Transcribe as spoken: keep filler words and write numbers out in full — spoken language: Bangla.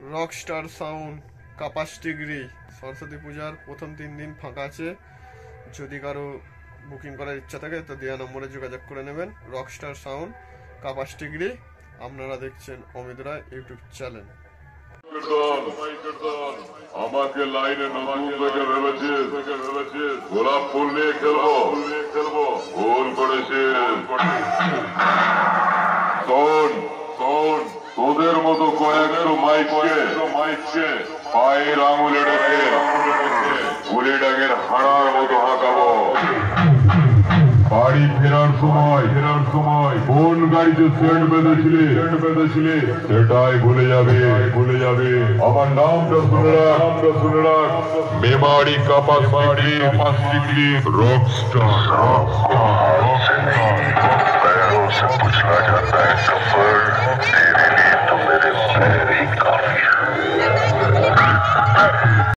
রকস্টার সাউন্ড কাপাসটিগড়ি সরস্বতী পূজার প্রথম তিন দিন ফাঁকা আছে। যদি কারো বুকিং করার ইচ্ছা থাকে তো দেওয়া নম্বরে যোগাযোগ করে নেবেন। Rockstar sound Kapastigari. আপনারা দেখছেন অমিত রায় ইউটিউব চ্যানেল। আমাকে লাইনে নতুন থেকে ভেবেছিস ভেবেছিস গোলাপ ফুল নিয়ে খেলবো খেলবো ভুল করেছিস। শোন শোন তোদের মতো কয়েকশো মাইককে মাইককে পায়ের আঙুলে ডেকে গুলি ডাঙের হাড়ার মতো হাঁকাবো। বাড়ি ফেরার সময় ফেরার সময় কোন গাড়িতে সেন্ট বেঁধেছিলি সেন্ট বেঁধেছিলি সেটাই ভুলে যাবে ভুলে যাবে। আমার নামটা শুনে রাখ নামটা শুনে রাখ মেমারি কাপাস বাড়ি কাপাস ডিগ্রি রকস্টার पैरों से कुछ न जाता है सफर तेरे लिए तो मेरे पैर ही